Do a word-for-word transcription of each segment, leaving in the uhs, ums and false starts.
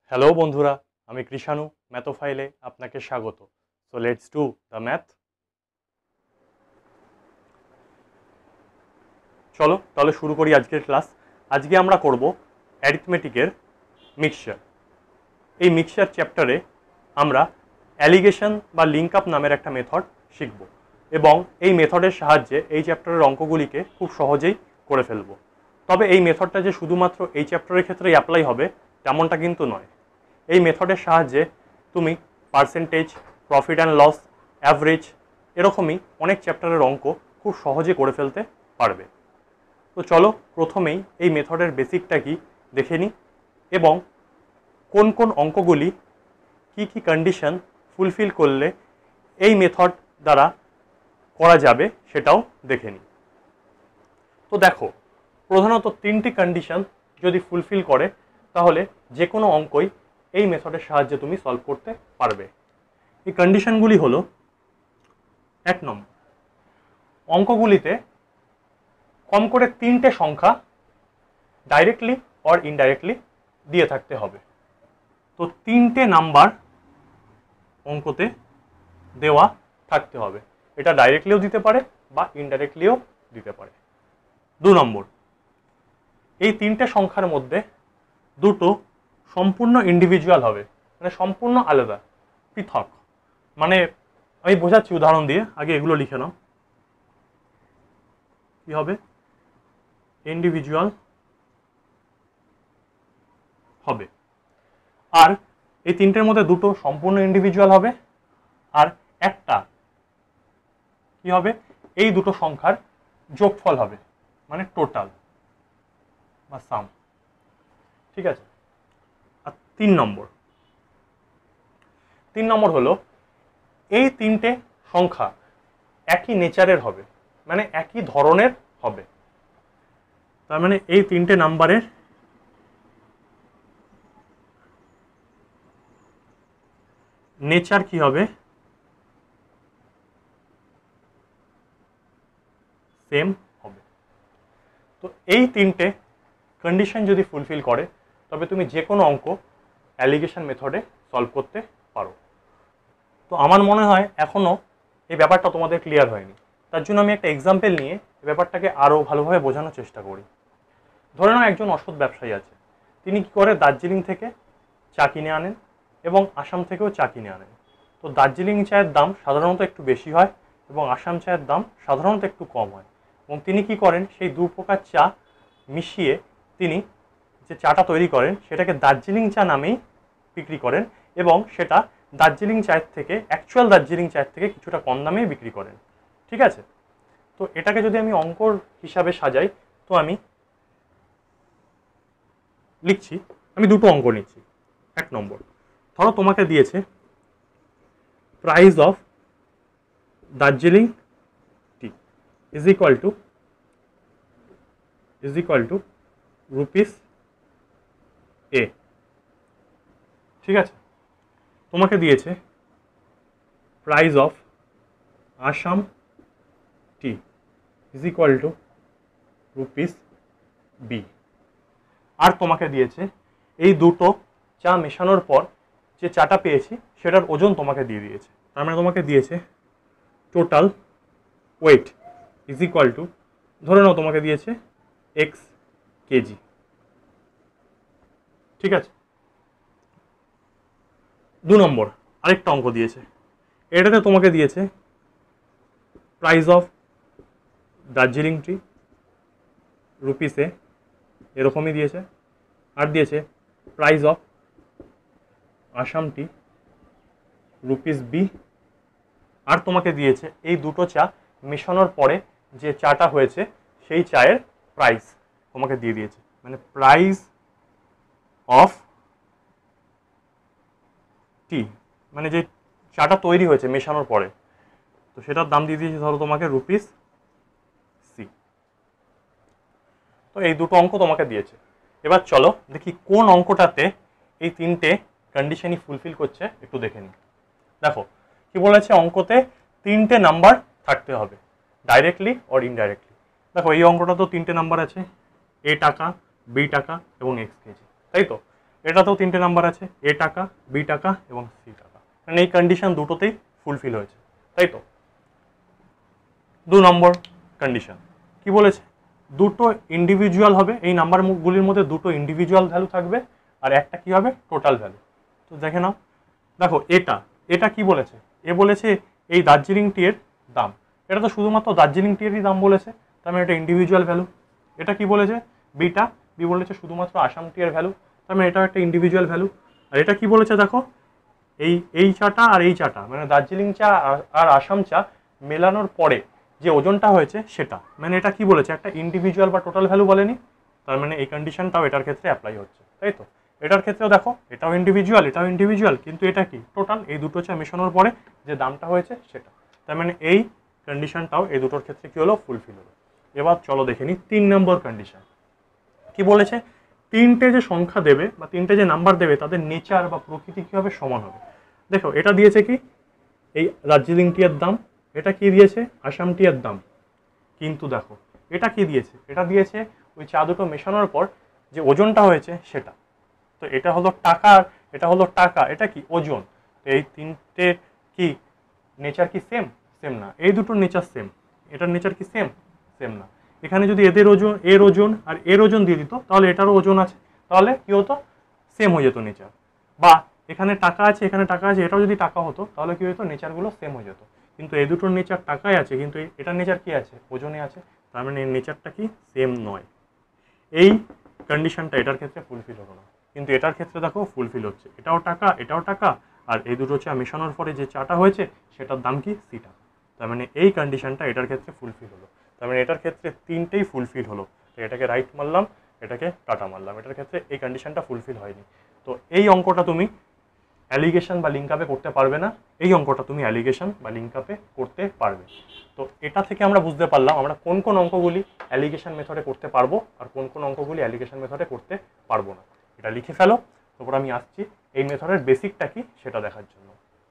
Hello বন্ধুরা, আমি Krishanu Matthew ফাইলে আপনাকে স্বাগত। So let's do the math. চলো তাহলে শুরু করি আজকের ক্লাস। আজকে আমরা করব অ্যারিথমেটিকের মিক্সচার। এই মিক্সচার চ্যাপ্টারে আমরা অ্যালিগেশন বা লিঙ্ক আপ নামের একটা মেথড শিখব এবং এই মেথডের সাহায্যে এই চ্যাপ্টারের অঙ্কগুলিকে খুব সহজেই করে ফেলব। তবে এই মেথডটা যে শুধুমাত্র এই চ্যাপ্টারের ক্ষেত্রেই অ্যাপ্লাই হবে তেমনটা কিন্তু নয়। এই মেথডের সাহায্যে তুমি percentage, profit and loss, average এরকমই অনেক চ্যাপ্টারের অঙ্ক খুব সহজে করে ফেলতে পারবে। তো চলো প্রথমেই এই মেথডের বেসিকটা কি দেখে নিই এবং কোন কোন অঙ্কগুলি কি কি কন্ডিশন ফুলফিল করলে এই মেথড দ্বারা করা যাবে সেটাও দেখে নিই। তো দেখো, প্রধানত তিনটি কন্ডিশন যদি ফুলফিল করে তাহলে যে কোনো অঙ্কই এই মেথডের সাহায্যে তুমি সলভ করতে পারবে। এই কন্ডিশনগুলি হলো, এক নম্বর, অঙ্কগুলিতে কম করে তিনটে সংখ্যা ডাইরেক্টলি অর ইনডাইরেক্টলি দিয়ে থাকতে হবে। তো তিনটে নাম্বার অঙ্কতে দেওয়া থাকতে হবে। এটা ডাইরেক্টলিও দিতে পারে বা ইনডাইরেক্টলিও দিতে পারে। দু নম্বর, এই তিনটে সংখ্যার মধ্যে দুটো সম্পূর্ণ ইন্ডিভিজুয়াল হবে, মানে সম্পূর্ণ আলাদা, পৃথক। মানে আমি বোঝাচ্ছি উদাহরণ দিয়ে, আগে এগুলো লিখে নাও। কি হবে? ইন্ডিভিজুয়াল হবে। আর এই তিনটের মধ্যে দুটো সম্পূর্ণ ইন্ডিভিজুয়াল হবে আর একটা কি হবে? এই দুটো সংখ্যার যোগফল হবে, মানে টোটাল বা সাম। ঠিক আছে। আর তিন নম্বর তিন নম্বর হলো, এই তিনটে সংখ্যা একই নেচারের হবে, মানে একই ধরনের হবে। তার মানে এই তিনটে নাম্বারের নেচার কি হবে? সেম হবে। তো এই তিনটে কন্ডিশন যদি ফুলফিল করে তবে তুমি যে কোনো অঙ্ক অ্যালিগেশন মেথডে সলভ করতে পারো। তো আমার মনে হয় এখনও এই ব্যাপারটা তোমাদের ক্লিয়ার হয়নি। তার জন্য আমি একটা এক্সাম্পল নিয়ে এই ব্যাপারটাকে আরও ভালোভাবে বোঝানোর চেষ্টা করি। ধরে নাও একজন অসৎ ব্যবসায়ী আছে, তিনি কি করে দার্জিলিং থেকে চা কিনে আনেন এবং আসাম থেকেও চা কিনে আনেন। তো দার্জিলিং চায়ের দাম সাধারণত একটু বেশি হয় এবং আসাম চায়ের দাম সাধারণত একটু কম হয়। এবং তিনি কি করেন, সেই দু প্রকার চা মিশিয়ে তিনি যে চাটা তৈরি করেন সেটাকে দার্জিলিং চা নামেই বিক্রি করেন এবং সেটা দার্জিলিং চায়ের থেকে, অ্যাকচুয়াল দার্জিলিং চায়ের থেকে কিছুটা কম দামেই বিক্রি করেন। ঠিক আছে। তো এটাকে যদি আমি অঙ্কর হিসাবে সাজাই, তো আমি লিখছি, আমি দুটো অঙ্ক নিচ্ছি। এক নম্বর, ধরো তোমাকে দিয়েছে price of Darjeeling tea is equal to is equal to rupees A. ঠিক আছে। তোমাকে দিয়েছে price of Assam tea is equal to rupees B. আর তোমাকে দিয়েছে এই দুটো চা মেশানোর পর যে চাটা পেয়েছি সেটার ওজন তোমাকে দিয়ে দিয়েছে। তার মানে তোমাকে দিয়েছে total weight is equal to, ধরে নাও তোমাকে দিয়েছে এক্স কেজি। ঠিক আছে। দু নম্বর আরেকটা অঙ্ক দিয়েছে, এটাতে তোমাকে দিয়েছে প্রাইস অফ দার্জিলিং টি রুপিসে, এরকমই দিয়েছে। আর দিয়েছে price of Assam tea rupees B. আর তোমাকে দিয়েছে এই দুটো চা মেশানোর পরে যে চাটা হয়েছে সেই চায়ের প্রাইস তোমাকে দিয়ে দিয়েছে, মানে প্রাইস অফ টি, মানে যে চাটা তৈরি হয়েছে মেশানোর পরে, তো সেটার দাম দিয়ে দিয়েছে ধরো তোমাকে রুপিস সি। তো এই দুটো অঙ্ক তোমাকে দিয়েছে। এবার চলো দেখি কোন অঙ্কটাতে এই তিনটে কন্ডিশনই ফুলফিল করছে, একটু দেখে নিই। দেখো কি বলেছে, অঙ্কতে তিনটে নাম্বার থাকতে হবে, ডাইরেক্টলি অর ইনডাইরেক্টলি। দেখো এই অঙ্কটা তো তিনটে নাম্বার আছে, এ টাকা, বি টাকা এবং এক্স কেজি, তাই তো? এটাতেও তিনটে নাম্বার আছে, এ টাকা, বি টাকা এবং সি টাকা, মানে এই কন্ডিশন দুটোতেই ফুলফিল হয়েছে, তাই তো। দু নম্বর কন্ডিশন কি বলেছে, দুটো ইন্ডিভিজুয়াল হবে, এই নাম্বারগুলির মধ্যে দুটো ইন্ডিভিজুয়াল ভ্যালু থাকবে আর একটা কি হবে টোটাল ভ্যালু। তো দেখে নাও, দেখো এটা এটা কি বলেছে, এ বলেছে এই দার্জিলিং টি এর দাম, এটা তো শুধুমাত্র দার্জিলিং টি এরই দাম বলেছে, তার মানে এটা ইন্ডিভিজুয়াল ভ্যালু। এটা কি বলেছে, বিটা, বি বলেছে শুধুমাত্র আসাম টি এর ভ্যালু, তার মানে এটাও একটা ইন্ডিভিজুয়াল ভ্যালু। আর এটা কি বলেছে দেখো, এই এই চাটা আর এই চাটা মানে দার্জিলিং চা আর আসাম চা মেলানোর পরে যে ওজনটা হয়েছে সেটা, মানে এটা কি বলেছে একটা ইন্ডিভিজুয়াল বা টোটাল ভ্যালু বলেনি, তার মানে এই কন্ডিশনটাও এটার ক্ষেত্রে অ্যাপ্লাই হচ্ছে, তাই তো। এটার ক্ষেত্রেও দেখো এটাও ইন্ডিভিজুয়াল এটাও ইন্ডিভিজুয়াল, কিন্তু এটা কি টোটাল, এই দুটো চা মেশানোর পরে যে দামটা হয়েছে সেটা, তার মানে এই কন্ডিশনটাও এই দুটোর ক্ষেত্রে কি হলো ফুলফিল হলো। এবার চলো দেখে নিই তিন নম্বর কন্ডিশন কি বলেছে, তিনটে যে সংখ্যা দেবে বা তিনটে যে নাম্বার দেবে তাদের নেচার বা প্রকৃতি কী হবে, সমান হবে। দেখো এটা দিয়েছে কি এই দার্জিলিং টি এর দাম, এটা কি দিয়েছে আসাম টি এর দাম, কিন্তু দেখো এটা কি দিয়েছে, এটা দিয়েছে ওই চা দুটো মেশানোর পর যে ওজনটা হয়েছে সেটা। তো এটা হলো টাকা, এটা হলো টাকা, এটা কি ওজন। তো এই তিনটে কি নেচার কি সেম, সেম না। এই দুটোর নেচার সেম, এটার নেচার কি সেম, সেম না। এখানে যদি এদের ওজন, এর ওজন আর এর ওজন দিয়ে দিত তাহলে এটারও ওজন আছে, তাহলে কি হতো সেম হয়ে যেত নেচার। বা এখানে টাকা আছে এখানে টাকা আছে, এটাও যদি টাকা হতো তাহলে কি হতো নেচারগুলো সেম হয়ে যেত। কিন্তু এই দুটোর নেচার টাকায় আছে, কিন্তু এটার নেচার কি আছে ওজনে আছে, তার মানে এর নেচারটা কি সেম নয়। এই কন্ডিশনটা এটার ক্ষেত্রে ফুলফিল হলো না, কিন্তু এটার ক্ষেত্রে দেখো ফুলফিল হচ্ছে, এটাও টাকা এটাও টাকা, আর এই দুটো চা মেশানোর পরে যে চাটা হয়েছে সেটার দাম কি সি টাকা, তার মানে এই কন্ডিশনটা এটার ক্ষেত্রে ফুলফিল হলো, তার মানে এটার ক্ষেত্রে তিনটেই ফুলফিল হলো। তো এটাকে রাইট মারলাম, এটাকে কাটা মারলাম, এটার ক্ষেত্রে এই কন্ডিশনটা ফুলফিল হয়নি। তো এই অঙ্কটা তুমি অ্যালিগেশন বা লিঙ্ক আপে করতে পারবে না, এই অঙ্কটা তুমি অ্যালিগেশন বা লিঙ্ক আপে করতে পারবে। তো এটা থেকে আমরা বুঝতে পারলাম আমরা কোন কোন অঙ্কগুলি অ্যালিগেশন মেথডে করতে পারবো আর কোন কোন অঙ্কগুলি অ্যালিগেশন মেথডে করতে পারবো না। এটা লিখে ফেলো, তারপর আমি আসছি এই মেথডের বেসিকটা কি সেটা দেখার জন্য।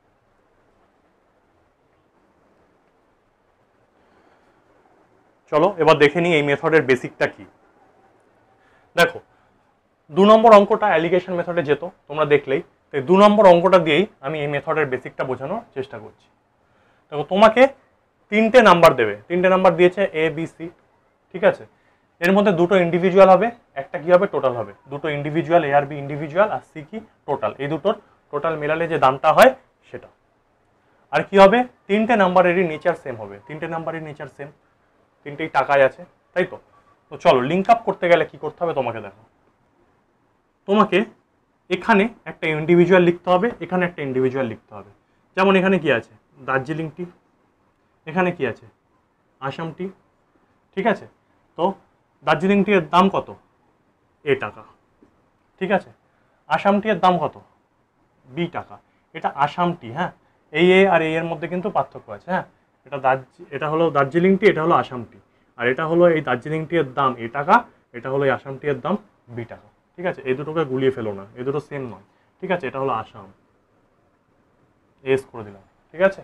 চলো এবার দেখে নিই এই মেথডের বেসিকটা কি। দেখো দু নম্বর অঙ্কটা অ্যালিগেশন মেথডে যেত তোমরা দেখলেই, তো দু নম্বর অঙ্কটা দিয়েই আমি এই মেথডের বেসিকটা বোঝানোর চেষ্টা করছি। দেখো তোমাকে তিনটে নাম্বার দেবে, তিনটে নাম্বার দিয়েছে এ বি সি, ঠিক আছে। এর মধ্যে দুটো ইন্ডিভিজুয়াল হবে, একটা কি হবে টোটাল হবে। দুটো ইন্ডিভিজুয়াল এ আর বি ইন্ডিভিজুয়াল আর সি কি টোটাল, এই দুটোর টোটাল মেলালে যে দামটা হয় সেটা। আর কি হবে তিনটে নাম্বারেরই নেচার সেম হবে, তিনটে নাম্বারের নেচার সেম, তিনটেই টাকায় আছে, তাই তো। তো চলো লিঙ্ক আপ করতে গেলে কি করতে হবে তোমাকে দেখো, তোমাকে এখানে একটা ইন্ডিভিজুয়াল লিখতে হবে, এখানে একটা ইন্ডিভিজুয়াল লিখতে হবে। যেমন এখানে কি আছে দার্জিলিং টি, এখানে কি আছে আসাম টি, ঠিক আছে। তো দার্জিলিং টি এর দাম কত এ টাকা, ঠিক আছে। আসাম টি এর দাম কত বি টাকা, এটা আসাম টি, হ্যাঁ এই এ আর এই এর মধ্যে কিন্তু পার্থক্য আছে, হ্যাঁ এটা দার্জি এটা হলো দার্জিলিং টি, এটা হলো আসাম টি, আর এটা হলো এই দার্জিলিং টি এর দাম এ টাকা, এটা হলো এই আসাম টি এর দাম বি টাকা, ঠিক আছে। এই দুটোকে গুলিয়ে ফেলো না, এই দুটো সেম নয়, ঠিক আছে। এটা হলো আসাম, এস করে দিলাম, ঠিক আছে।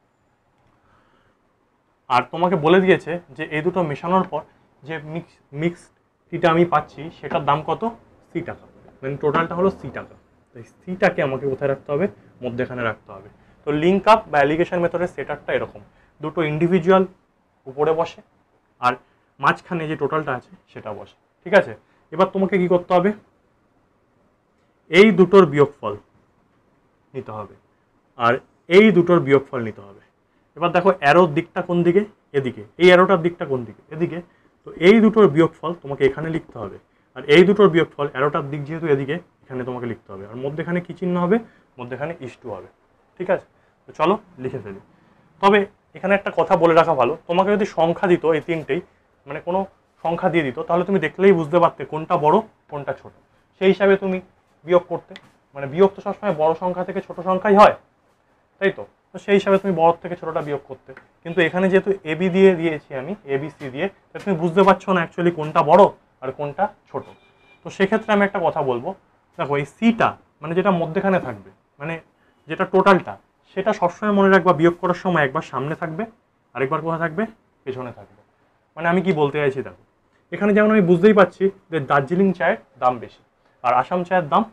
আর তোমাকে বলে দিয়েছে যে এই দুটো মেশানোর পর যে মিক্স মিক্স টিটা আমি পাচ্ছি সেটার দাম কত সি টাকা, মানে টোটালটা হলো সি টাকা। তো সিটাকে আমাকে কোথায় রাখতে হবে মধ্যেখানে রাখতে হবে। তো লিঙ্ক আপ বা অ্যালিগেশন মেথডের সেটআপটা এরকম, দুটো ইন্ডিভিজুয়াল উপরে বসে আর মাঝখানে যে টোটালটা আছে সেটা বসে, ঠিক আছে। এবার তোমাকে কি করতে হবে এই দুটোর বিয়োগফল নিতে হবে আর এই দুটোর বিয়োগফল নিতে হবে। এবার দেখো অ্যারোর দিকটা কোন দিকে, এদিকে, এই অ্যারোটার দিকটা কোন দিকে এদিকে, তো এই দুটোর বিয়োগফল তোমাকে এখানে লিখতে হবে, আর এই দুটোর বিয়োগফল অ্যারোটার দিক যেহেতু এদিকে এখানে তোমাকে লিখতে হবে, আর মধ্যেখানে কি চিহ্ন হবে মধ্যেখানে ইস টু হবে, ঠিক আছে। তো চলো লিখে ফেলি। তবে এখানে একটা কথা বলে রাখা ভালো, তোমাকে যদি সংখ্যা দিত এই তিনটেই মানে কোনো সংখ্যা দিয়ে দিত তাহলে তুমি দেখলেই বুঝতে পারতে কোনটা বড় কোনটা ছোট, সেই হিসাবে তুমি বিয়োগ করতে, মানে বিয়োগ তো সবসময় বড় সংখ্যা থেকে ছোট সংখ্যাই হয়, তাই তো। তো সেই হিসাবে তুমি বড় থেকে ছোটটা বিয়োগ করতে, কিন্তু এখানে যেহেতু এ বি দিয়ে দিয়েছি আমি এ বি সি দিয়ে, তাই তুমি বুঝতে পারছো না অ্যাকচুয়ালি কোনটা বড় আর কোনটা ছোট। তো সেক্ষেত্রে আমি একটা কথা বলবো, দেখো এই সিটা মানে যেটা মধ্যেখানে থাকবে মানে যেটা টোটালটা, সেটা সবসময় মনে রাখবা বিয়োগ করার সময় একবার সামনে থাকবে আরেকবার কোথায় থাকবে পেছনে থাকবে। মানে আমি কি বলতে চাইছি দেখো, এখানে যেমন আমি বুঝতেই পারছি যে দার্জিলিং চায়ের দাম বেশি আর আসাম চায়ের দাম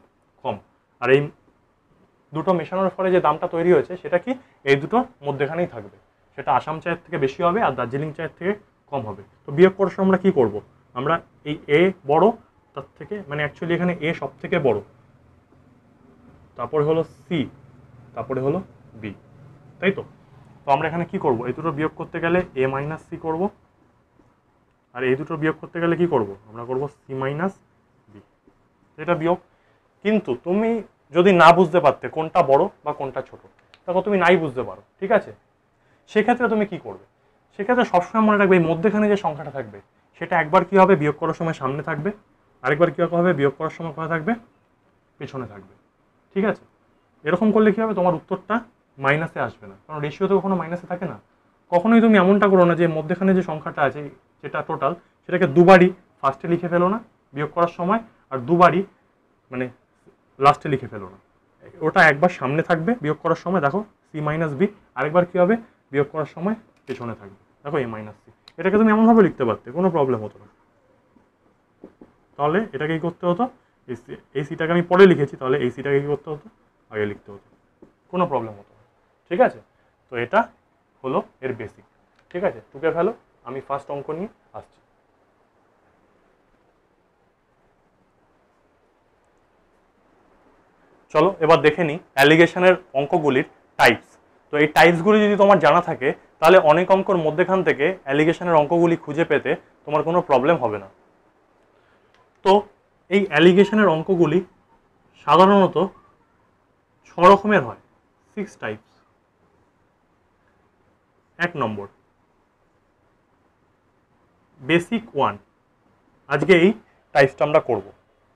কম। আর এই দুটো মেশানোর ফলে যে দামটা তৈরি হয়েছে সেটা কি এই দুটোর মধ্যেখানেই থাকবে, সেটা আসাম চায়ের থেকে বেশি হবে আর দার্জিলিং চায়ের থেকে কম হবে। তো বিয়োগ করার সময় আমরা কী করব, আমরা এই এ বড় তার থেকে, মানে অ্যাকচুয়ালি এখানে এ সব থেকে বড়, তারপরে হলো সি, তারপরে হলো বি, তাই তো? তো আমরা এখানে কি করব, এই দুটো বিয়োগ করতে গেলে এ মাইনাস সি করব, আর এই দুটো বিয়োগ করতে গেলে কি করব, আমরা করব সি মাইনাস বি, এটা বিয়োগ। কিন্তু তুমি যদি না বুঝতে পারতে কোনটা বড় বা কোনটা ছোট, তখন তুমি নাই বুঝতে পারো, ঠিক আছে? সেক্ষেত্রে তুমি কি করবে, সেক্ষেত্রে সবসময় মনে রাখবে এই মধ্যেখানে যে সংখ্যাটা থাকবে সেটা একবার কি হবে বিয়োগ করার সময় সামনে থাকবে, আরেকবার কী হবে বিয়োগ করার সময় কোথায় থাকবে, পেছনে থাকবে, ঠিক আছে? এরকম করলে কী হবে, তোমার উত্তরটা মাইনাসে আসবে না, কারণ রেশিও তো কখনো মাইনাসে থাকে না। কখনোই তুমি এমনটা করো না যে মধ্যেখানে যে সংখ্যাটা আছে যেটা টোটাল, সেটাকে দুবারই ফার্স্টে লিখে ফেলো না বিয়োগ করার সময়, আর দুবারই মানে লাস্টে লিখে ফেলো না, ওটা একবার সামনে থাকবে বিয়োগ করার সময়, দেখো সি মাইনাস বি, আরেকবার কী হবে বিয়োগ করার সময় পেছনে থাকবে, দেখো এ মাইনাস সি। এটাকে তুমি এমনভাবে লিখতে পারতে, কোনো প্রবলেম হতো না। তাহলে এটাকে কী করতে হতো, এই সিটাকে আমি পরে লিখেছি, তাহলে এই সিটাকে কী করতে হতো, আগে লিখতে হতো, কোনো প্রবলেম হতো না, ঠিক আছে? তো এটা হলো এর বেসিক, ঠিক আছে? টুকে ফেলো, আমি ফার্স্ট অঙ্ক নিয়ে আসছি। চলো এবার দেখে নিই অ্যালিগেশনের অঙ্কগুলির টাইপস। তো এই টাইপসগুলি যদি তোমার জানা থাকে তাহলে অনেক অঙ্কর মধ্যেখান থেকে অ্যালিগেশনের অঙ্কগুলি খুঁজে পেতে তোমার কোনো প্রবলেম হবে না। তো এই অ্যালিগেশনের অঙ্কগুলি সাধারণত ছ রকমের হয়, সিক্স টাইপস। এক নম্বর বেসিক ওয়ান, আজকে এই টাইপসটা আমরা করব।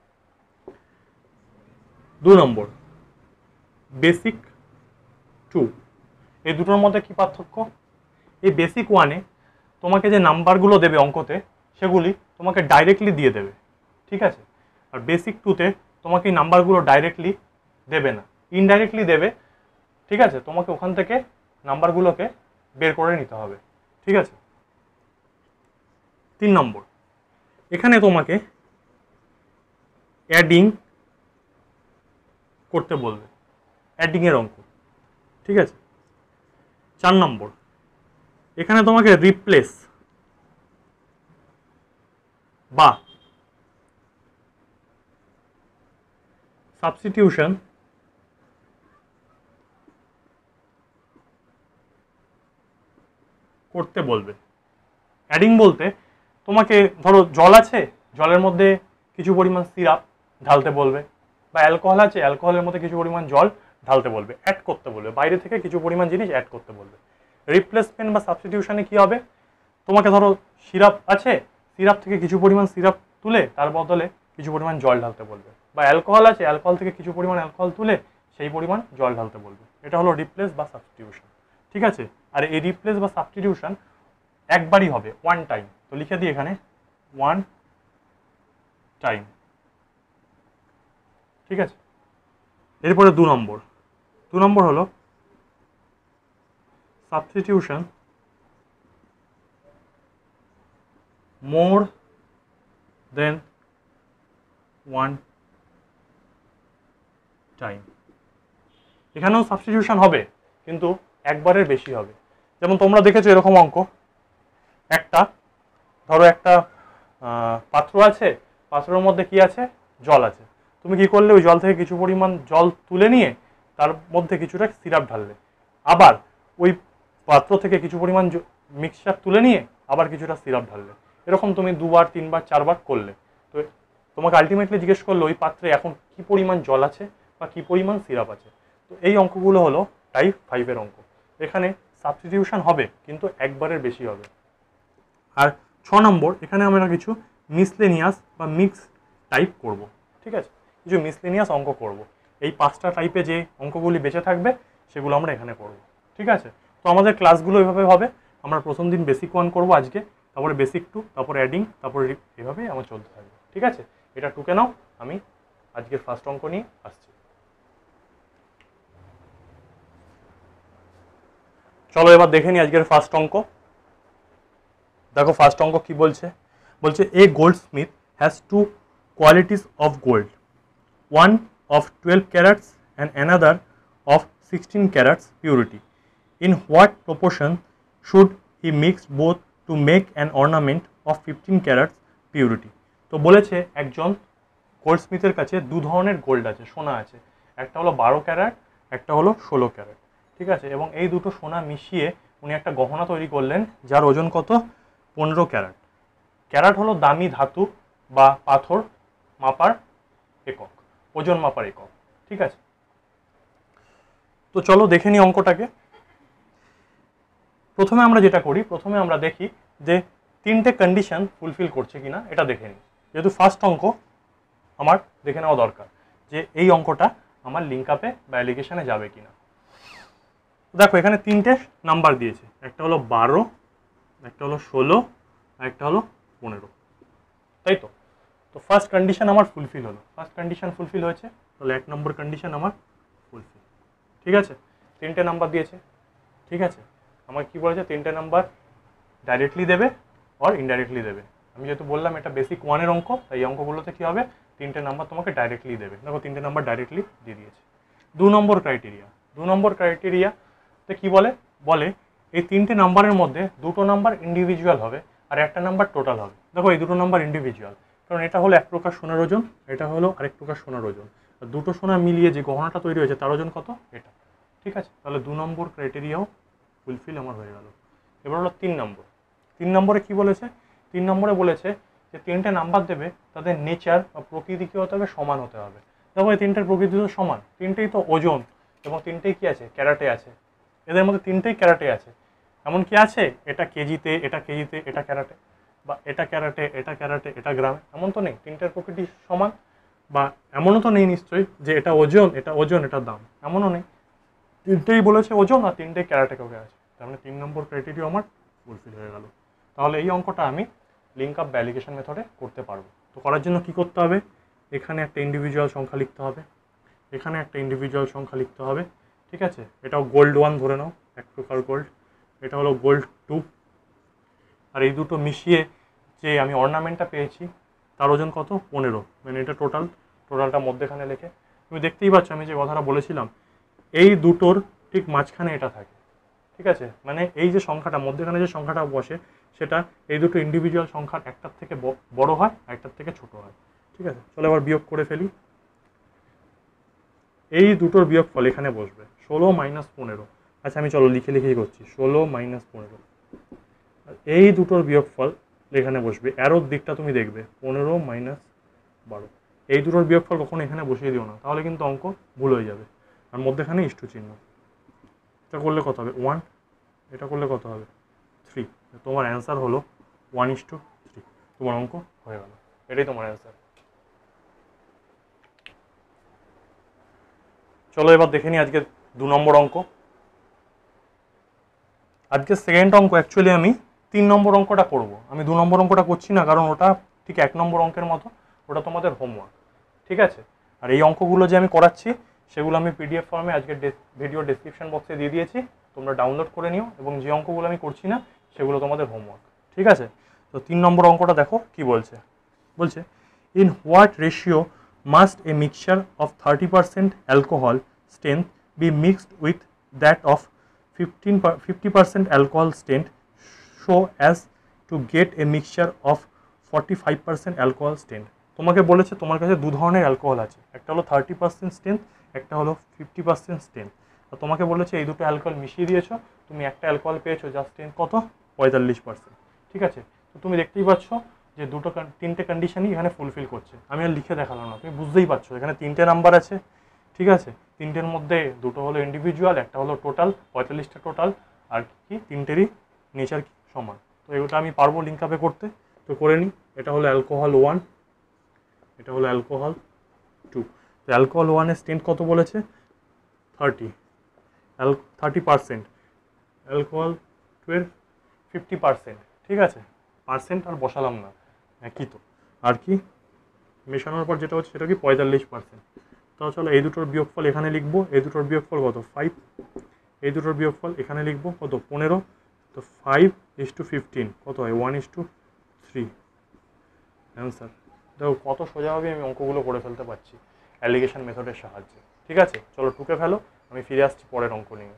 দু নম্বর বেসিক টু, এই দুটোর মধ্যে কি পার্থক্য, এই বেসিক ওয়ানে তোমাকে যে নাম্বারগুলো দেবে অঙ্কতে সেগুলি তোমাকে ডাইরেক্টলি দিয়ে দেবে, ঠিক আছে? আর বেসিক টুতে তোমাকে এই নাম্বারগুলো ডাইরেক্টলি দেবে না, ইনডাইরেক্টলি দেবে, ঠিক আছে? তোমাকে ওখান থেকে নাম্বারগুলোকে বের করে নিতে হবে, ঠিক আছে? তিন নম্বর, এখানে তোমাকে অ্যাডিং করতে বলবে, অ্যাডিংয়ের অঙ্ক, ঠিক আছে? চার নম্বর, এখানে তোমাকে রিপ্লেস বা সাবস্টিটিউশন করতে বলবে। অ্যাডিং বলতে তোমাকে ধরো জল আছে, জলের মধ্যে কিছু পরিমাণ সিরাপ ঢালতে বলবে, বা অ্যালকোহল আছে, অ্যালকোহলের মধ্যে কিছু পরিমাণ জল ঢালতে বলবে, অ্যাড করতে বলবে, বাইরে থেকে কিছু পরিমাণ জিনিস অ্যাড করতে বলবে। রিপ্লেসমেন্ট বা সাবস্টিটিউশনে কি হবে, তোমাকে ধরো সিরাপ আছে, সিরাপ থেকে কিছু পরিমাণ সিরাপ তুলে তার বদলে কিছু পরিমাণ জল ঢালতে বলবে, বা অ্যালকোহল আছে, অ্যালকোহল থেকে কিছু পরিমাণ অ্যালকোহল তুলে সেই পরিমাণ জল ঢালতে বলবে। এটা হলো রিপ্লেস বা সাবস্টিটিউশন, ঠিক আছে? আর এই রিপ্লেস বা সাবস্টিটিউশন একবারই হবে, ওয়ান টাইম। তো লিখে দিই এখানে ওয়ান টাইম, ঠিক আছে? এরপরে দু নম্বর, দু নম্বর হলো substitution more than one time. এখানেও সাবস্টিটিউশন হবে কিন্তু একবারের বেশি হবে। যেমন তোমরা দেখেছো এরকম অঙ্ক, একটা ধরো একটা পাত্র আছে, পাত্রের মধ্যে কি আছে, জল আছে, তুমি কি করলে ওই জল থেকে কিছু পরিমাণ জল তুলে নিয়ে তার মধ্যে কিছুটা সিরাপ ঢাললে, আবার ওই পাত্র থেকে কিছু পরিমাণ মিক্সচার তুলে নিয়ে আবার কিছুটা সিরাপ ঢাললে, এরকম তুমি দুবার তিনবার চারবার করলে। তো তোমাকে আলটিমেটলি জিজ্ঞেস করলো ওই পাত্রে এখন কি পরিমাণ জল আছে বা কি পরিমাণ সিরাপ আছে। তো এই অঙ্কগুলো হলো টাইপ ফাইভের অঙ্ক। এখানে সাবস্টিটিউশন হবে কিন্তু একবারের বেশি হবে। আর ছ নম্বর, এখানে আমরা কিছু মিসলেনিয়াস বা মিক্স টাইপ করব, ঠিক আছে? কিছু মিসলেনিয়াস অঙ্ক করব। এই পাঁচটা টাইপে যে অঙ্কগুলি বেঁচে থাকবে সেগুলো আমরা এখানে করব, ঠিক আছে? তো আমাদের ক্লাসগুলো এভাবে হবে, আমরা প্রথম দিন বেসিক ওয়ান করবো আজকে, তারপরে বেসিক টু, তারপরে অ্যাডিং, তারপরে এভাবেই আমার চলতে থাকবে, ঠিক আছে? এটা টুকে নাও, আমি আজকের ফার্স্ট অঙ্ক নিয়ে আসছি। চলো এবার দেখে নিই আজকের ফার্স্ট অঙ্ক। দেখো ফার্স্ট অঙ্ক কি বলছে, বলছে a goldsmith has two qualities of gold, one of twelve carats and another of sixteen carats purity. In what proportion should he mix both to make an ornament of fifteen carats purity? তো বলেছে একজন গোল্ডস্মিথের কাছে দু ধরনের gold আছে, সোনা আছে, একটা হলো বারো ক্যারেট, একটা হলো ষোলো ক্যারেট, ঠিক আছে, এবং এই দুটো সোনা মিশিয়ে উনি একটা গহনা তৈরি করলেন যার ওজন কত, পনেরো ক্যারেট। ক্যারেট হলো দামি ধাতু বা পাথর মাপার একক, ওজন মাপার একক, ঠিক আছে। তো চলো দেখে নিই অঙ্কটাকে। প্রথমে আমরা যেটা করি, প্রথমে আমরা দেখি যে তিনটে কন্ডিশন ফুলফিল করছে কিনা এটা দেখে নিই। যেহেতু ফার্স্ট অঙ্ক আমার দেখে নেওয়া দরকার যে এই অঙ্কটা আমার লিঙ্ক আপে বা অ্যালিগেশনে যাবে কিনা। দেখো এখানে তিনটে নাম্বার দিয়েছে, একটা হলো বারো, একটা হলো ষোলো, আর একটা হলো পনেরো, তাই তো। তো ফার্স্ট কন্ডিশন আমার ফুলফিল হলো, ফার্স্ট কন্ডিশন ফুলফিল হয়েছে, তাহলে এক নম্বর কন্ডিশন আমার ফুলফিল, ঠিক আছে। তিনটে নাম্বার দিয়েছে, ঠিক আছে। আমার কি বলেছে, তিনটে নাম্বার ডাইরেক্টলি দেবে আর ইনডাইরেক্টলি দেবে। আমি যেহেতু বললাম এটা বেসিক ওয়ানের অঙ্ক, তাই এই অঙ্কগুলোতে কী হবে, তিনটে নাম্বার তোমাকে ডাইরেক্টলি দেবে। দেখো তিনটে নাম্বার ডাইরেক্টলি দিয়ে দিয়েছে। দু নম্বর ক্রাইটেরিয়া, দু নম্বর ক্রাইটেরিয়াতে কী বলে, বলে এই তিনটে নাম্বারের মধ্যে দুটো নাম্বার ইন্ডিভিজুয়াল হবে আর একটা নাম্বার টোটাল হবে। দেখো এই দুটো নাম্বার ইন্ডিভিজুয়াল, কারণ এটা হলো এক প্রকার সোনার ওজন, এটা হলো আরেক প্রকার সোনার ওজন, আর দুটো সোনা মিলিয়ে যে গহনাটা তৈরি হয়েছে তার ওজন কত, এটা, ঠিক আছে। তাহলে দু নম্বর ক্রাইটেরিয়াও ফুলফিল আমার হয়ে গেল। এবার হলো তিন নম্বর। তিন নম্বরে কি বলেছে, তিন নম্বরে বলেছে যে তিনটে নাম্বার দেবে, তাদের নেচার বা প্রকৃতি কী হতে হবে, সমান হতে হবে। দেখো এই তিনটের প্রকৃতি তো সমান, তিনটেই তো ওজন এবং তিনটেই কি আছে, ক্যারাটে আছে। এদের মধ্যে তিনটেই ক্যারাটে আছে, এমন কি আছে এটা কেজিতে, এটা কেজিতে, এটা ক্যারাটে, বা এটা ক্যারাটে, এটা ক্যারাটে, এটা গ্রামে, এমন তো নেই। তিনটের প্রকৃতি সমান, বা এমনও তো নেই নিশ্চয়ই যে এটা ওজন, এটা ওজন, এটা দাম, এমনও নেই। তিনটেই বলেছে ওজন আর তিনটেই ক্যারাটে কাউকে আছে, তার মানে তিন নম্বর ক্রাইটেরিয়া আমার ফুলফিল হয়ে গেল। তাহলে এই অঙ্কটা আমি লিঙ্ক আপ বা অ্যালিগেশন মেথডে করতে পারবো। তো করার জন্য কি করতে হবে, এখানে একটা ইন্ডিভিজুয়াল সংখ্যা লিখতে হবে, এখানে একটা ইন্ডিভিজুয়াল সংখ্যা লিখতে হবে, ঠিক আছে। এটাও গোল্ড ওয়ান ধরে নাও, এক প্রকার গোল্ড, এটা হলো গোল্ড টু, আর এই দুটো মিশিয়ে যে আমি অর্নামেন্টটা পেয়েছি তার ওজন কত, পনেরো, মানে এটা টোটাল, টোটালটা মধ্যেখানে লেখে। তুমি দেখতেই পাচ্ছ আমি যে কথাটা বলেছিলাম, এই দুটোর ঠিক মাঝখানে এটা থাকে, ঠিক আছে। মানে এই যে সংখ্যাটা মধ্যখানে যে সংখ্যাটা বসে সেটা এই দুটো ইন্ডিভিজুয়াল সংখ্যার একটার থেকে বড় হয় আর একটার থেকে ছোট হয়, ঠিক আছে। চলো এবার বিয়োগ করে ফেলি। এই দুটোর বিয়োগফল এখানে বসবে, ষোলো মাইনাস পনেরো। আচ্ছা আমি চলো লিখে লিখেই করছি, ষোলো মাইনাস পনেরো, আর এই দুটোর বিয়োগফল এখানে বসবে, অ্যারোর দিকটা তুমি দেখবে, পনেরো মাইনাস বারো। এই দুটোর বিয়োগফল কখনো এখানে বসিয়ে দিও না, তাহলে কিন্তু অঙ্ক ভুল হয়ে যাবে। আর মধ্যেখানে ইস্টু চিহ্ন, এটা করলে কত হবে, ওয়ান, এটা করলে কত হবে, থ্রি। তোমার অ্যান্সার হলো ওয়ান ইস টু থ্রি, তোমার অঙ্ক হয়ে গেল, এটাই তোমার অ্যান্সার। চলো এবার দেখে নিই আজকে দু নম্বর অঙ্ক। আজকে সেকেন্ড অঙ্ক, অ্যাকচুয়ালি আমি তিন নম্বর অঙ্কটা করব, আমি দু নম্বর অঙ্কটা করছি না, কারণ ওটা ঠিক এক নম্বর অঙ্কের মতো, ওটা তোমাদের হোমওয়ার্ক, ঠিক আছে। আর এই অঙ্কগুলো যে আমি করাচ্ছি সেগুলো আমি পিডিএফ ফর্মে আজকে ভিডিও ডেসক্রিপশন বক্সে দিয়ে দিয়েছি, তোমরা ডাউনলোড করে নিও, এবং যে অঙ্কগুলো আমি করছি না সেগুলো তোমাদের হোমওয়ার্ক, ঠিক আছে। তো তিন নম্বর অঙ্কটা দেখো কি বলছে, বলছে in what ratio must a mixture of thirty percent alcohol strength be mixed with that of fifteen fifty percent alcohol strength so as to get a mixture of forty five percent alcohol strength. তোমাকে বলেছে তোমার কাছে দু ধরনের alcohol আছে, একটা হলো thirty percent strength, একটা হলো ফিফটি পার্সেন্ট স্ট্রেংথ। আর তোমাকে বলেছে এই দুটো অ্যালকোহল মিশিয়ে দিয়েছো, তুমি একটা অ্যালকোহল পেয়েছো যার স্ট্রেংথ কত, পঁয়তাল্লিশ পার্সেন্ট, ঠিক আছে। তো তুমি দেখতেই পাচ্ছ যে দুটো তিনটে কন্ডিশনই এখানে ফুলফিল করছে। আমি আর লিখে দেখালাম না, তুমি বুঝতেই পারছো এখানে তিনটে নাম্বার আছে, ঠিক আছে। তিনটের মধ্যে দুটো হলো ইন্ডিভিজুয়াল, একটা হলো টোটাল, পঁয়তাল্লিশটা টোটাল, আর কি তিনটেরই নেচার সমান। তো এগুলো আমি পারবো লিঙ্ক আপে করতে, তো করে নিই। এটা হলো অ্যালকোহল ওয়ান, এটা হলো অ্যালকোহল টু। তো অ্যালকোহল ওয়ানের স্ট্রেংথ কত বলেছে, thirty, al thirty percent, alcohol twelve fifty percent, ঠিক আছে। পার্সেন্ট আর বসালাম না, একই তো। আর কি মেশানোর পর যেটা হচ্ছে সেটা কি পঁয়তাল্লিশ পার্সেন্ট। তো চলো এই দুটোর বিয়োগফল এখানে লিখবো, এই দুটোর বিয়োগফল কত, ফাইভ, এই দুটোর বিয়োগফল এখানে লিখবো কত, পনেরো। তো ফাইভ ইস টু ফিফটিন কত হয়, one is two three, answer. দেখো কত সোজাভাবে আমি অঙ্কগুলো করে ফেলতে পারছি। অ্যালিগেশন মেথডের সাহায্যে। ঠিক আছে, চলো টুকে ফেলো, আমি ফিরে আসছি পরের অঙ্ক নিয়ে।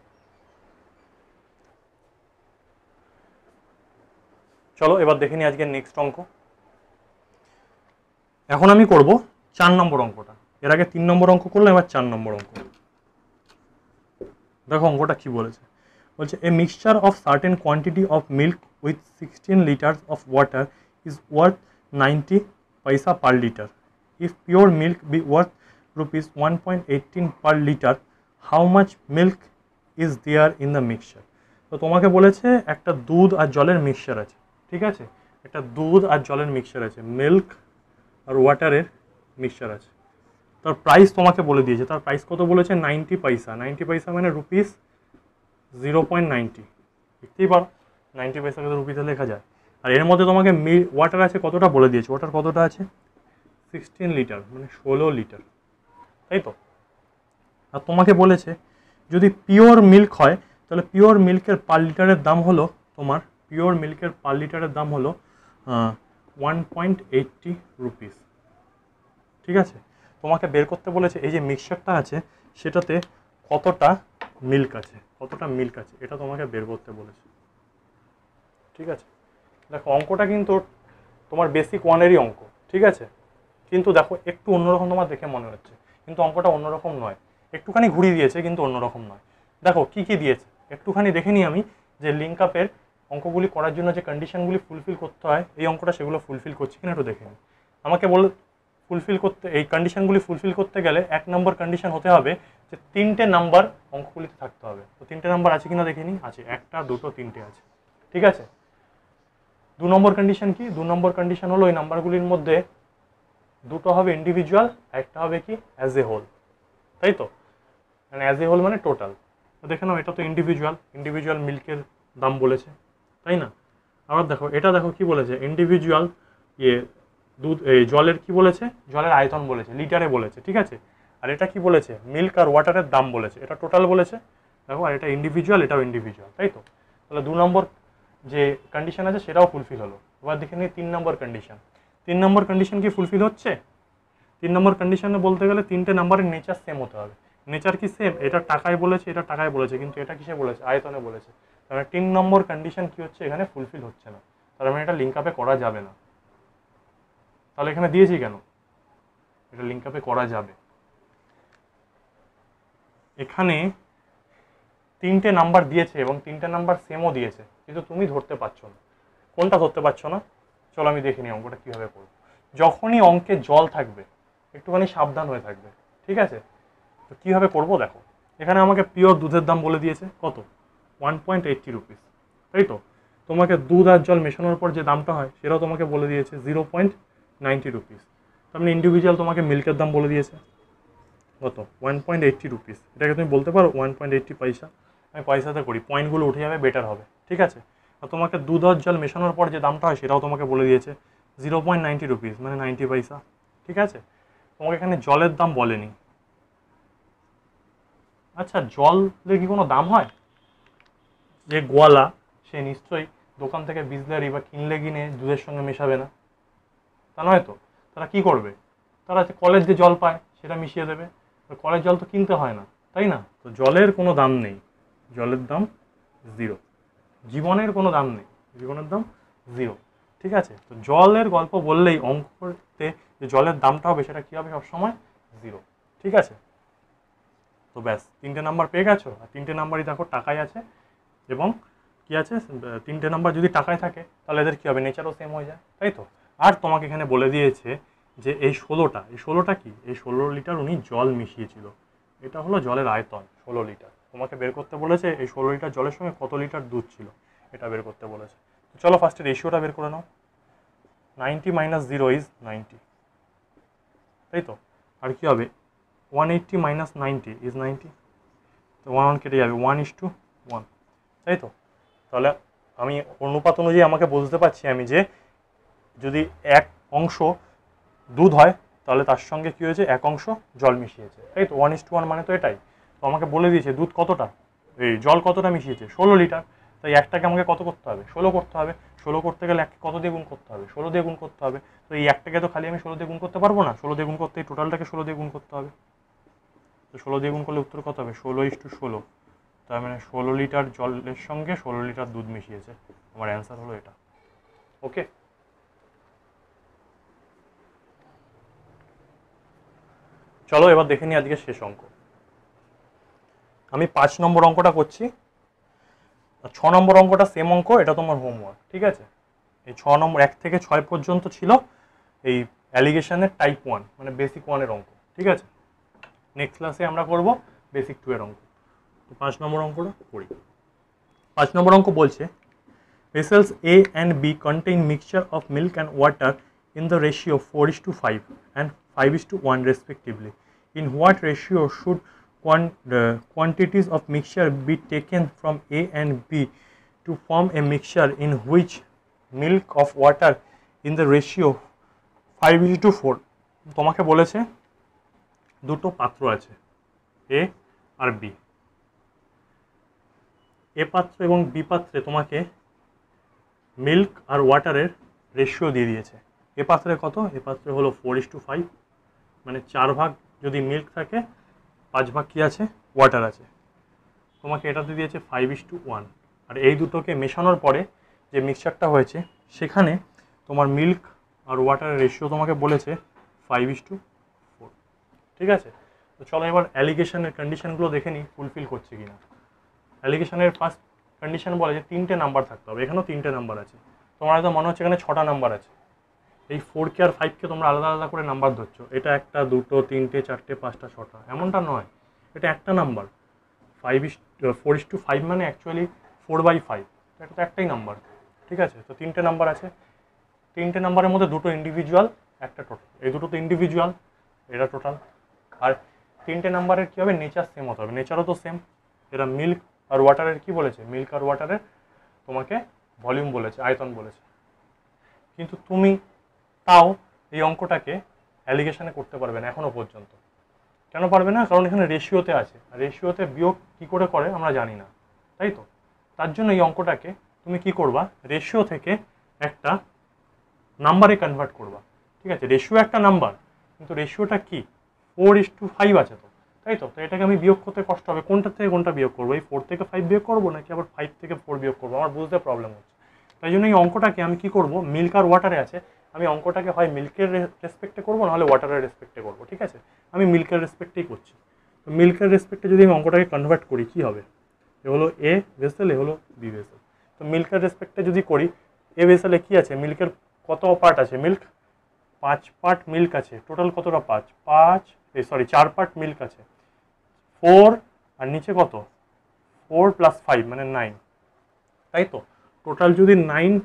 চলো এবার দেখে নিই আজকের নেক্সট অঙ্ক। এখন আমি করব চার নম্বর অঙ্কটা। এর আগে তিন নম্বর অঙ্ক করলাম, এবার চার নম্বর অঙ্ক। দেখো অঙ্কটা কি বলেছে, বলছে a mixture of certain quantity of milk with sixteen litres of water is worth ninety paisa per litre. If pure milk be worth rupees one point eighteen per litre, how much milk is there in the mixture. তো তোমাকে বলেছে একটা দুধ আর জলের mixture আছে। ঠিক আছে, একটা দুধ আর জলের মিক্সচার আছে, মিল্ক আর ওয়াটারের মিক্সচার আছে। তার প্রাইস তোমাকে বলে দিয়েছে, তার প্রাইস কত বলেছে, নাইনটি পয়সা। নাইনটি পয়সা মানে রুপিস জিরো পয়েন্ট নাইনটি, দেখতেই পারো নাইনটি পয়সাকে তো রুপিসে লেখা যায়। আর এর মধ্যে তোমাকে মি ওয়াটার আছে কতটা বলে দিয়েছে, ওয়াটার কতটা আছে, সিক্সটিন লিটার মানে ষোলো লিটার, তাই তো। আর তোমাকে বলেছে যদি পিওর মিল্ক হয় তাহলে পিওর মিল্কের পার লিটারের দাম হলো তোমার, পিওর মিল্কের পার লিটারের দাম হলো ওয়ান পয়েন্ট এইটটি রুপিস। ঠিক আছে, তোমাকে বের করতে বলেছে এই যে মিক্সচারটা আছে সেটাতে কতটা মিল্ক আছে, কতটা মিল্ক আছে এটা তোমাকে বের করতে বলেছে। ঠিক আছে, দেখো অঙ্কটা কিন্তু তোমার বেসিক ওয়ানেরই অঙ্ক। ঠিক আছে, কিন্তু দেখো একটু অন্যরকম তোমার দেখে মনে হচ্ছে, কিন্তু অঙ্কটা অন্যরকম নয়, একটুখানি ঘুরিয়ে দিয়েছে কিন্তু অন্যরকম নয়। দেখো কি কি দিয়েছে একটুখানি দেখে নিই আমি, যে লিঙ্ক আপের অঙ্কগুলি করার জন্য যে কন্ডিশনগুলি ফুলফিল করতে হয় এই অঙ্কটা সেগুলো ফুলফিল করছি কিনা একটু দেখে নিই। আমাকে বল ফুলফিল করতে, এই কন্ডিশনগুলি ফুলফিল করতে গেলে এক নম্বর কন্ডিশন হতে হবে যে তিনটে নাম্বার অঙ্কগুলিতে থাকতে হবে। তো তিনটে নাম্বার আছে কিনা দেখে নিই, আছে, একটা দুটো তিনটে আছে। ঠিক আছে, দু নম্বর কন্ডিশন কি, দু নম্বর কন্ডিশন হলো এই নাম্বারগুলির মধ্যে দুটো হবে ইন্ডিভিজুয়াল, একটা হবে কি অ্যাজ এ হোল, তাই তো, মানে অ্যাজ এ হোল মানে টোটাল। তো দেখে নাও এটা তো ইন্ডিভিজুয়াল, ইন্ডিভিজুয়াল মিল্কের দাম বলেছে, তাই না। আবার দেখো এটা দেখো কি বলেছে, ইন্ডিভিজুয়াল ইয়ে দুধ এই জলের কি বলেছে, জলের আয়তন বলেছে, লিটারে বলেছে। ঠিক আছে, আর এটা কি বলেছে, মিল্ক আর ওয়াটারের দাম বলেছে, এটা টোটাল বলেছে। দেখো আর এটা ইন্ডিভিজুয়াল, এটাও ইন্ডিভিজুয়াল, তাই তো। তাহলে দু নম্বর যে কন্ডিশন আছে সেটাও ফুলফিল হলো। এবার দেখে নিই তিন নম্বর কন্ডিশন। তিন নম্বর কন্ডিশন কি ফুলফিল হচ্ছে, তিন নম্বর কন্ডিশনে বলতে গেলে তিনটে নাম্বারের নেচার সেম হতে হবে। নেচার কি সেম, এটা টাকায় বলেছে, এটা টাকায় বলেছে, কিন্তু এটা কিসে বলেছে, আয়তনে বলেছে। তাহলে তিন নম্বর কন্ডিশন কি হচ্ছে, এখানে ফুলফিল হচ্ছে না, তার মানে এটা লিঙ্ক আপে করা যাবে না। তাহলে এখানে দিয়েছি কেন, এটা লিঙ্ক আপে করা যাবে। এখানে তিনটে নাম্বার দিয়েছে এবং তিনটে নাম্বার সেমও দিয়েছে, কিন্তু তুমি ধরতে পারছো না, কোনটা ধরতে পারছো না। চলো আমি দেখে নিই অঙ্কটা কীভাবে করবো। যখনই অঙ্কে জল থাকবে একটুখানি সাবধান হয়ে থাকবে। ঠিক আছে, তো কীভাবে করবো দেখো, এখানে আমাকে পিওর দুধের দাম বলে দিয়েছে কত, ওয়ান পয়েন্ট এইটটি রুপিস, তাই তো। তোমাকে দুধ আর জল মেশানোর পর যে দামটা হয় সেটাও তোমাকে বলে দিয়েছে জিরো পয়েন্ট নাইনটি রুপিস। তার মানে ইন্ডিভিজুয়াল তোমাকে মিল্কের দাম বলে দিয়েছে কত, ওয়ান পয়েন্ট এইটটি রুপিস। এটাকে তুমি বলতে পারো ওয়ান পয়েন্ট এইটটি পয়সা। আমি পয়সাতে করি, পয়েন্টগুলো উঠে যাবে, বেটার হবে। ঠিক আছে, আর তোমাকে দুধ আর জল মেশানোর পর যে দামটা হয় সেটাও তোমাকে বলে দিয়েছে জিরো পয়েন্ট নাইনটি রুপিস মানে নাইনটি পয়সা। ঠিক আছে, তোমাকে এখানে জলের দাম বলেনি। আচ্ছা জলের কি কোনো দাম হয়, যে গোয়ালা সে নিশ্চয়ই দোকান থেকে বিসলারি বা কিনলে কিনে দুধের সঙ্গে মেশাবে না, তা নয় তো। তারা কি করবে, তারা কলের যে জল পায় সেটা মিশিয়ে দেবে, কলের জল তো কিনতে হয় না, তাই না। তো জলের কোনো দাম নেই, জলের দাম জিরো, জীবনের কোনো দাম নেই, জীবনের দাম জিরো। ঠিক আছে, তো জলের গল্প বললেই অঙ্ক করতে যে জলের দামটা হবে সেটা কী হবে, সবসময় জিরো। ঠিক আছে, তো ব্যাস তিনটে নাম্বার পেয়ে গেছো, আর তিনটে নাম্বারই দেখো টাকায় আছে, এবং কি আছে, তিনটে নাম্বার যদি টাকায় থাকে তাহলে এদের কী হবে, নেচারও সেম হয়ে যায়, তাই তো। আর তোমাকে এখানে বলে দিয়েছে যে এই ষোলোটা, এই ষোলোটা কি, এই ষোলো লিটার উনি জল মিশিয়েছিল, এটা হলো জলের আয়তন ষোলো লিটার। তোমাকে বের করতে বলেছে এই ষোলো লিটার জলের সঙ্গে কত লিটার দুধ ছিল, এটা বের করতে বলেছে। তো চলো ফার্স্টে রেশিওটা বের করে নাও, ninety minus zero is ninety, তাই তো। আর কী হবে, one eighty minus ninety is ninety, তো ওয়ান ওয়ান কেটে যাবে, ওয়ান ইস টু ওয়ান, তাই তো। তাহলে আমি অনুপাত অনুযায়ী আমাকে বুঝতে পারছি আমি যে যদি এক অংশ দুধ হয় তাহলে তার সঙ্গে কী হয়েছে, এক অংশ জল মিশিয়েছে, তাই তো। ওয়ান ইস টু ওয়ান মানে তো এটাই। তো আমাকে বলে দিয়েছে দুধ কতটা, এই জল কতটা মিশিয়েছে, ষোলো লিটার। তাই একটাকে আমাকে কত করতে হবে, ষোলো করতে হবে। ষোলো করতে গেলে এক কত দিয়ে গুণ করতে হবে, ষোলো দিয়ে গুণ করতে হবে। তো এই একটাকে তো খালি আমি ষোলো দিয়ে গুণ করতে পারবো না, ষোলো দিয়ে গুণ করতে এই টোটালটাকে ষোলো দিয়ে গুণ করতে হবে। তো ষোলো দিয়ে গুণ করলে উত্তর কত হবে? ষোলো ইস টু ষোলো, তার মানে ষোলো লিটার জলের সঙ্গে ষোলো লিটার দুধ মিশিয়েছে। আমার অ্যান্সার হলো এটা। ওকে, চলো এবার দেখে নিই আজকে শেষ অঙ্ক। আমি পাঁচ নম্বর অঙ্কটা করছি, ছ নম্বর অঙ্কটা সেম অঙ্ক, এটা তোমার হোমওয়ার্ক, ঠিক আছে? এই ছ নম্বর এক থেকে ছয় পর্যন্ত ছিল এই অ্যালিগেশনের টাইপ ওয়ান মানে বেসিক ওয়ানের অঙ্ক, ঠিক আছে? নেক্সট ক্লাসে আমরা করব বেসিক টু এর অঙ্ক। তো পাঁচ নম্বর অঙ্কটা করি। পাঁচ নম্বর অঙ্ক বলছে vessels A and B contain mixture of milk and water in the ratio four is to five and five is to one respectively. In what ratio should quant uh, quantities of mixture be taken from A and B to form a mixture in which milk of water in the ratio five is to four? তোমাকে বলেছে দুটো পাত্র আছে A R B, এ পাত্র এবং B পাত্রে তোমাকে milk আর ওয়াটারের ratio দিয়ে দিয়েছে। এ পাত্রে কত? এ পাত্রে হলো ফোর ইস টু ফাইভ, মানে চার ভাগ যদি মিল্ক থাকে পাঁচ ভাগ কী আছে? ওয়াটার আছে। তোমাকে এটাতে দিয়েছে ফাইভ ইস টু ওয়ান, আর এই দুটোকে মেশানোর পরে যে মিক্সচারটা হয়েছে সেখানে তোমার মিল্ক আর ওয়াটারের রেশিও তোমাকে বলেছে ফাইভ ইস টু ফোর, ঠিক আছে? তো চলো এবার অ্যালিগেশনের কন্ডিশনগুলো দেখে নিই ফুলফিল করছে কিনা। অ্যালিগেশনের ফার্স্ট কন্ডিশন বলে যে তিনটে নাম্বার থাকতে হবে, এখানেও তিনটে নাম্বার আছে। তোমার হয়তো মনে হচ্ছে এখানে ছটা নাম্বার আছে, এই ফোরকে আর ফাইভকে তোমরা আলাদা আলাদা করে নাম্বার ধরছো, এটা একটা দুটো তিনটে চারটে পাঁচটা ছটা, এমনটা নয়, এটা একটা number. Five is four is two five মানে অ্যাকচুয়ালি ফোর বাই ফাইভ, এটা তো একটাই নাম্বার, ঠিক আছে? তো তিনটে নাম্বার আছে, তিনটে নাম্বারের মধ্যে দুটো ইন্ডিভিজুয়াল একটা টোটাল, এই দুটো তো ইন্ডিভিজুয়াল, এটা টোটাল। আর তিনটে নাম্বারের কী হবে? নেচার সেম হতে হবে, নেচারও তো সেম। এরা মিল্ক আর ওয়াটারের কি বলেছে? মিল্ক আর ওয়াটারের তোমাকে ভলিউম বলেছে, আয়তন বলেছে। কিন্তু তুমি তাও এই অঙ্কটাকে অ্যালিগেশনে করতে পারবে না এখনও পর্যন্ত। কেন পারবে না? কারণ এখানে রেশিওতে আছে, আর রেশিওতে বিয়োগ কী করে করে আমরা জানি না, তাই তো? তার জন্য এই অঙ্কটাকে তুমি কি করবা? রেশিও থেকে একটা নাম্বারে কনভার্ট করবা, ঠিক আছে? রেশিও একটা নাম্বার, কিন্তু রেশিওটা কি? ফোর ইস টু ফাইভ আছে তো, তাই তো? তো এটাকে আমি বিয়োগ করতে কষ্ট হবে, কোনটা থেকে কোনটা বিয়োগ করবো? এই ফোর থেকে ফাইভ বিয়োগ করবো নাকি আবার ফাইভ থেকে ফোর বিয়োগ করবো? আমার বুঝতে প্রবলেম হচ্ছে। তাই জন্য এই অঙ্কটাকে আমি কি করব? মিল্ক আর ওয়াটারে আছে, আমি অঙ্কটাকে হয় মিল্কের রেসপেক্টে করবো নাহলে ওয়াটারের রেসপেক্টে করবো, ঠিক আছে? আমি মিল্কের রেসপেক্টেই করছি। তো মিল্কের রেসপেক্টে যদি আমি অঙ্কটাকে কনভার্ট করি কী হবে? এ হলো এ ভেসেল, এ হলো বি ভেসেল। তো মিল্কের রেসপেক্টে যদি করি, এ ভেসেলে কী আছে? মিল্কের কত পার্ট আছে? মিল্ক পাঁচ পার্ট মিল্ক আছে। টোটাল কতটা? পাঁচ পাঁচ এই সরি চার পার্ট মিল্ক আছে। ফোর আর নিচে কত? ফোর প্লাস ফাইভ মানে নাইন, তাই তো? টোটাল যদি নাইন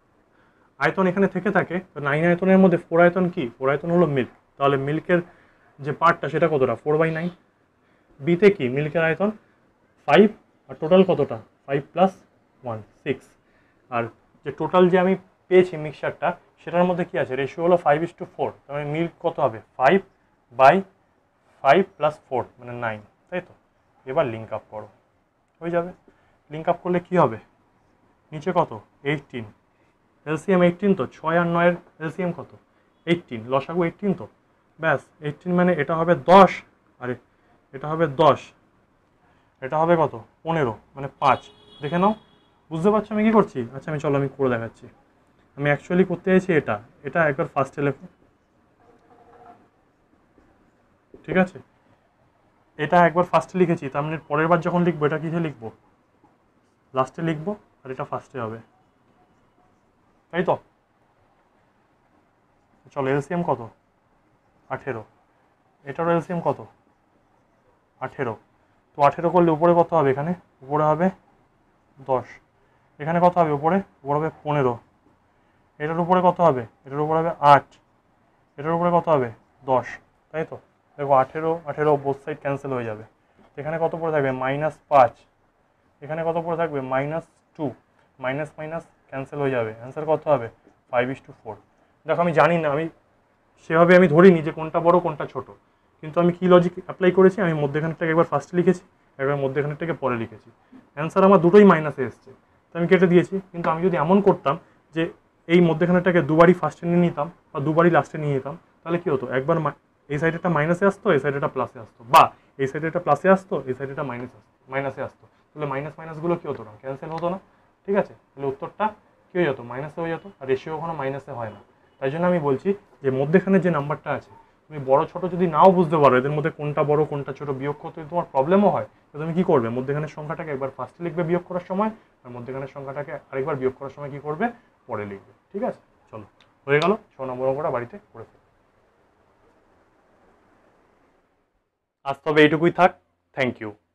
আয়তন এখানে থেকে থাকে, তো নাইন আয়তনের মধ্যে ফোর আয়তন কি? ফোর আয়তন হলো মিল্ক, তাহলে মিল্কের যে পার্টটা সেটা কতটা? Four by nine. বিতে কি? মিল্কের আয়তন ফাইভ, আর টোটাল কতটা? Five plus one six. আর যে টোটাল যে আমি পেয়েছি মিক্সচারটা, সেটার মধ্যে কি আছে? রেশিও হলো ফাইভ ইস টু ফোর, তার মানে মিল্ক কত হবে? Five by five plus four মানে নাইন, তাই তো? এবার লিঙ্ক আপ করো, হয়ে যাবে। লিঙ্ক আপ করলে কি হবে? নিচে কত? এইটিন, এলসিএম এইটিন, তো ছয় আর নয়ের এলসিএম কত? এইটিন, লসাগু এইটিন, তো ব্যাস এইটিন মানে এটা হবে দশ, আর এটা হবে দশ, এটা হবে কত? পনেরো, মানে পাঁচ। দেখে নাও, বুঝতে পারছো আমি কী করছি? আচ্ছা আমি চলো আমি করে দেখাচ্ছি। আমি অ্যাকচুয়ালি করতে চাইছি এটা, এটা একবার ফার্স্টে লেখো, ঠিক আছে? এটা একবার ফার্স্টে লিখেছি, তার মানে পরের বার যখন লিখবো এটা কিসে লিখবো? লাস্টে লিখবো, আর এটা ফার্স্টে হবে, তাই তো? চলো এলসিএম কত? আঠেরো। এটারও এলসিএম কত? আঠেরো। তো আঠেরো করলে উপরে কত হবে? এখানে উপরে হবে দশ, এখানে কত হবে? উপরে উপরে হবে পনেরো, এটার উপরে কত হবে? এটার উপরে হবে আট, এটার উপরে কত হবে? দশ, তাই তো? দেখো আঠেরো আঠেরো বোথ সাইড ক্যান্সেল হয়ে যাবে, এখানে কত পড়ে থাকবে? মাইনাস পাঁচ, এখানে কত পড়ে থাকবে? Minus two, minus minus cancel হয়ে যাবে, অ্যান্সার কত হবে? Five is two four. দেখো আমি জানি না, আমি সেভাবে আমি ধরিনি যে কোনটা বড় কোনটা ছোট, কিন্তু আমি কী লজিক অ্যাপ্লাই করেছি? আমি মধ্যেখানেরটাকে একবার ফার্স্টে লিখেছি, একবার মধ্যেখানেরটাকে পরে লিখেছি, অ্যান্সার আমার দুটোই মাইনাসে এসছে, তো আমি কেটে দিয়েছি। কিন্তু আমি যদি এমন করতাম যে এই মধ্যেখানেটাকে দুবারই ফার্স্টে নিয়ে নিতাম বা দুবারই লাস্টে নিয়ে নিতাম, তাহলে কি হতো, একবার এই সাইডেটা মাইনাসে আসতো, এই সাইডেটা প্লাসে আসতো, বা এই সাইডেটা প্লাসে আসতো, এই সাইডেটা মাইনাস আসতো মাইনাসে আসতো, তাহলে মাইনাস মাইনাসগুলো কী হতো না, ক্যান্সেল হতো না। ঠিক আছে, তাহলে উত্তরটা কী হয়ে যেত, মাইনাসে হয়ে যেত, আর রেশিও কখনো মাইনাসে হয় না। তাই জন্য আমি বলছি যে মধ্যেখানে যে নাম্বারটা আছে, তুমি বড় ছোট যদি নাও বুঝতে পারো এদের মধ্যে কোনটা বড় কোনটা ছোট বিয়োগ করতে যদি তোমার প্রবলেমও হয়, তো তুমি কী করবে, মধ্যেখানের সংখ্যাটাকে একবার ফার্স্টে লিখবে বিয়োগ করার সময়, আর মধ্যেখানের সংখ্যাটাকে আরেকবার বিয়োগ করার সময় কী করবে, পরে লিখবে। ঠিক আছে, চলো হয়ে গেল, ছ নম্বর অঙ্কটা বাড়িতে করে ফেলো। আজ তবে এইটুকুই থাক, থ্যাংক ইউ।